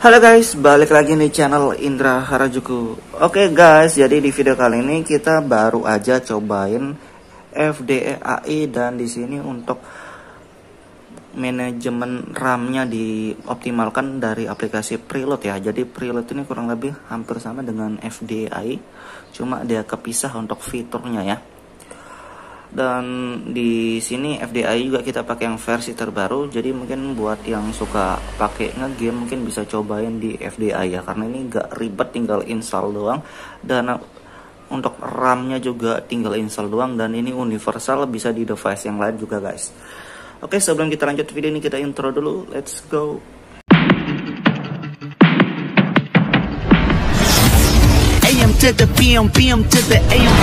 Halo guys, balik lagi nih channel Indra Harajuku. Oke guys, jadi di video kali ini kita baru aja cobain FDAI dan di sini untuk manajemen RAM-nya dioptimalkan dari aplikasi preload ya. Jadi preload ini kurang lebih hampir sama dengan FDAI, cuma dia kepisah untuk fiturnya ya. Dan di sini FDAI juga kita pakai yang versi terbaru, jadi mungkin buat yang suka pakai ngegame mungkin bisa cobain di FDAI ya, karena ini gak ribet, tinggal install doang, dan untuk RAM-nya juga tinggal install doang, dan ini universal, bisa di device yang lain juga guys. Oke, sebelum kita lanjut video ini kita intro dulu, let's go. AM to the PM, PM to the AM.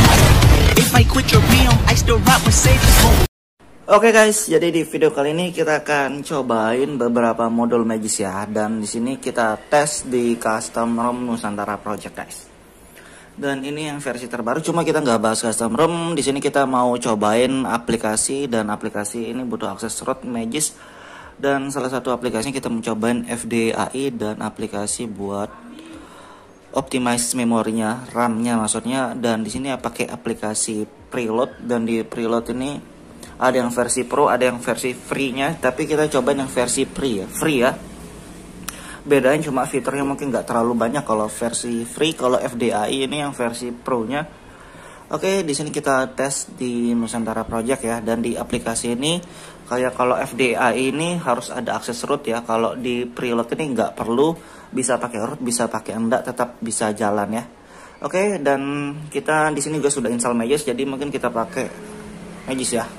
Oke guys, jadi di video kali ini kita akan cobain beberapa modul Magis ya, dan di sini kita tes di custom ROM Nusantara Project guys. Dan ini yang versi terbaru, cuma kita nggak bahas custom ROM. Di sini kita mau cobain aplikasi, dan aplikasi ini butuh akses root Magis. Dan salah satu aplikasinya kita mencobain FDAI dan aplikasi buat optimize memorinya, RAM-nya maksudnya. Dan di sini pakai aplikasi preload, dan di preload ini ada yang versi pro, ada yang versi free-nya, tapi kita coba yang versi free ya. Bedanya cuma fiturnya mungkin nggak terlalu banyak kalau versi free. Kalau FDAI ini yang versi pro-nya. Oke, di sini kita tes di Nusantara Project ya, dan di aplikasi ini kayak kalau FDAI ini harus ada akses root ya. Kalau di preload ini nggak perlu, bisa pakai root, bisa pakai enggak, tetap bisa jalan ya. Oke, dan kita di sini juga sudah install Magis, jadi mungkin kita pakai Magis ya.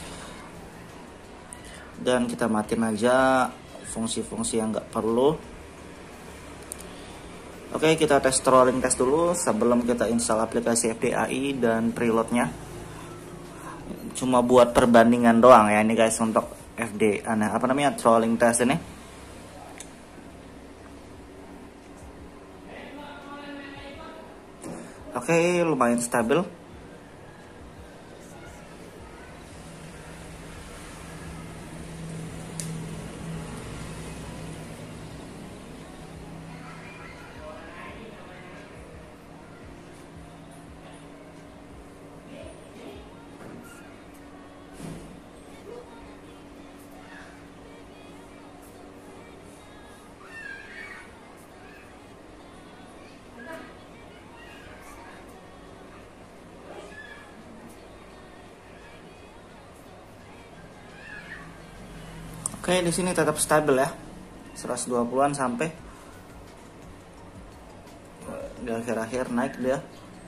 Dan kita matiin aja fungsi-fungsi yang nggak perlu. Oke, kita tes trolling test dulu sebelum kita install aplikasi FDAI dan preloadnya. Cuma buat perbandingan doang ya ini guys untuk trolling test ini. Oke, lumayan stabil. Oke, di sini tetap stabil ya. 120-an sampai di akhir-akhir naik dia.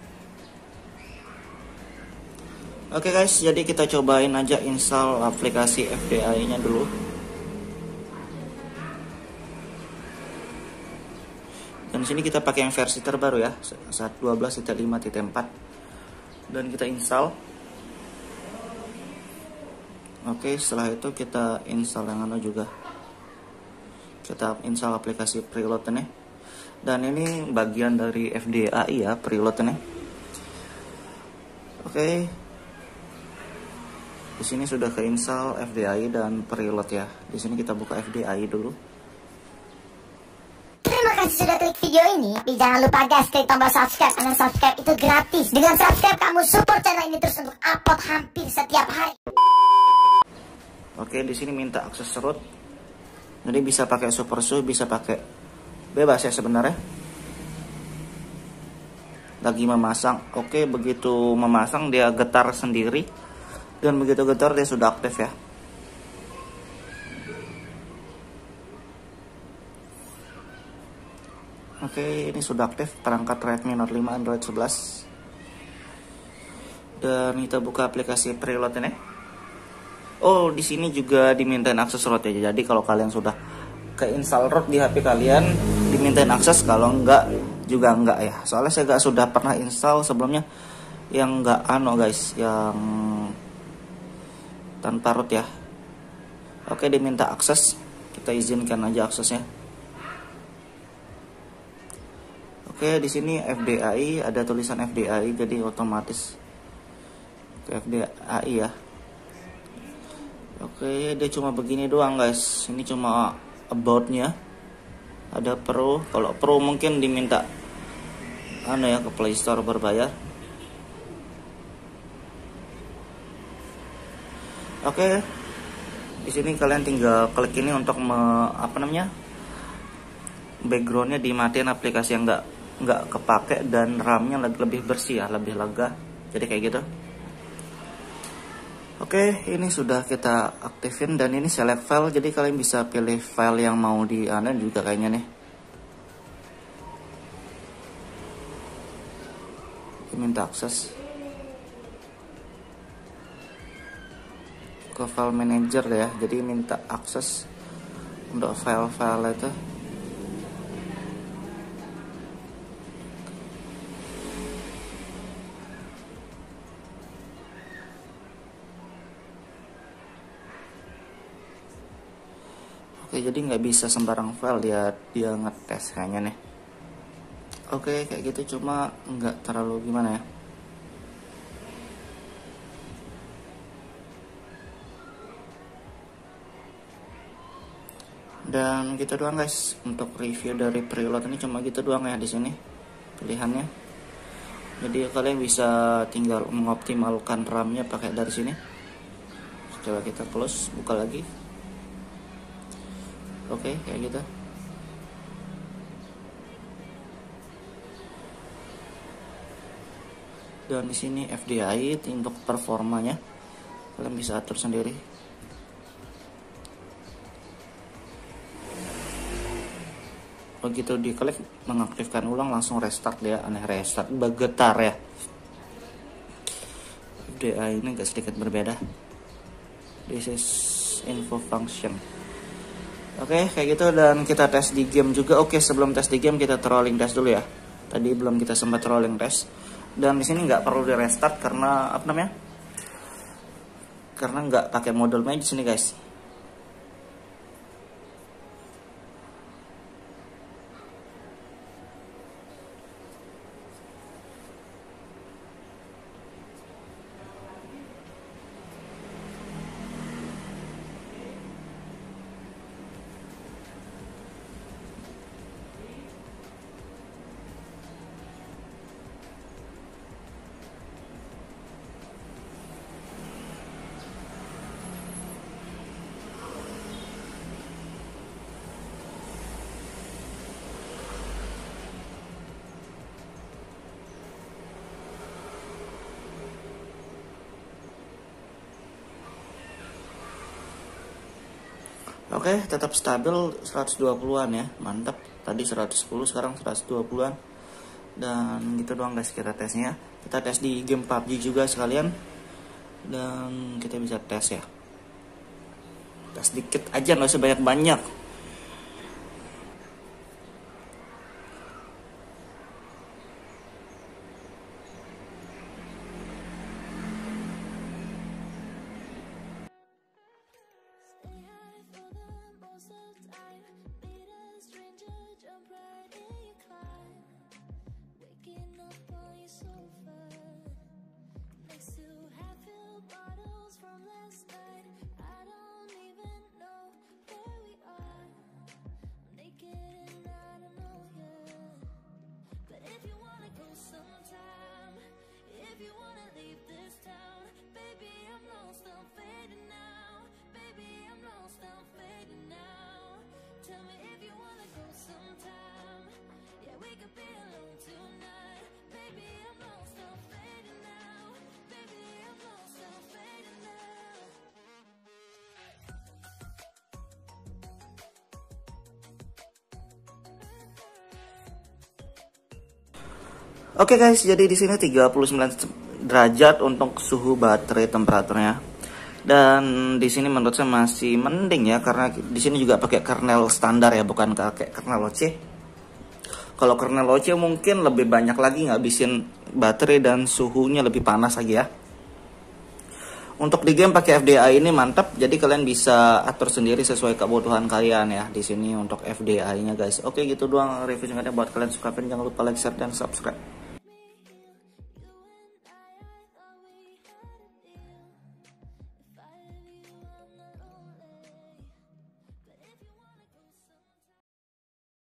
Oke guys, jadi kita cobain aja install aplikasi FDAI-nya dulu. Dan di sini kita pakai yang versi terbaru ya, 1.12.5.4. Dan kita install. Oke, setelah itu kita install yang juga. Kita install aplikasi preload ini. Dan ini bagian dari FDAI ya, preload ini. Oke. Di sini sudah keinstall FDAI dan preload ya. Di sini kita buka FDAI dulu. Terima kasih sudah klik video ini. Tapi jangan lupa guys, klik tombol subscribe, karena subscribe itu gratis. Dengan subscribe kamu support channel ini terus untuk upload hampir setiap hari. Oke, di sini minta akses root. Jadi bisa pakai super SUSH, bisa pakai bebas ya sebenarnya. Lagi memasang. Oke, begitu memasang dia getar sendiri. Dan begitu getar dia sudah aktif ya. Oke, ini sudah aktif perangkat Redmi Note 5 Android 11. Dan kita buka aplikasi preload ini. Oh, di sini juga dimintain akses root ya. Jadi kalau kalian sudah keinstall root di HP kalian, dimintain akses. Kalau enggak juga enggak ya. Soalnya saya sudah pernah install sebelumnya yang enggak guys, yang tanpa root ya. Oke, diminta akses. Kita izinkan aja aksesnya. Oke, di sini FDAI, ada tulisan FDAI, jadi otomatis ke FDAI ya. Oke, dia cuma begini doang guys. Ini cuma about-nya. Ada Pro. Kalau Pro mungkin diminta ke Play Store berbayar. Oke. Di sini kalian tinggal klik ini untuk backgroundnya dimatiin, aplikasi yang nggak kepake, dan RAM-nya lebih bersih ya, lebih lega. Jadi kayak gitu. Oke, ini sudah kita aktifin dan ini select file, jadi kalian bisa pilih file yang mau juga kayaknya nih. Minta akses ke file manager ya, jadi minta akses untuk file-file itu. Oke, jadi nggak bisa sembarang file dia ngetes kayaknya nih. Oke, kayak gitu, cuma nggak terlalu gimana ya. Dan gitu doang guys untuk review dari preload ini, cuma gitu doang ya di sini pilihannya. Jadi kalian bisa tinggal mengoptimalkan RAM-nya pakai dari sini. Coba kita close, buka lagi. Oke, kayak gitu. Dan di sini FDI untuk performanya kalian bisa atur sendiri. Begitu diklik mengaktifkan ulang langsung restart dia, aneh restart bergetar ya. FDI ini agak sedikit berbeda. This is info function. Oke, kayak gitu, dan kita tes di game juga. Oke, sebelum tes di game kita trolling test dulu ya. Tadi belum kita sempat trolling test. Dan di sini nggak perlu di restart karena karena nggak pakai model match ini guys. Oke, tetap stabil 120-an ya, mantap. Tadi 110, sekarang 120-an. Dan gitu doang guys kita tesnya. Kita tes di game PUBG juga sekalian. Dan kita bisa tes ya. Tes dikit aja, nggak usah banyak-banyak. Oke guys, jadi di sini 39 derajat untuk suhu baterai temperaturnya. Dan di sini menurut saya masih mending ya, karena di sini juga pakai kernel standar ya, bukan pakai kernel OC. Kalau kernel OC mungkin lebih banyak lagi ngabisin baterai dan suhunya lebih panas lagi ya. Untuk di game pakai FDI ini mantap, jadi kalian bisa atur sendiri sesuai kebutuhan kalian ya di sini untuk FDI-nya guys. Oke, gitu doang review singkatnya. Buat kalian suka, jangan lupa like, share, dan subscribe.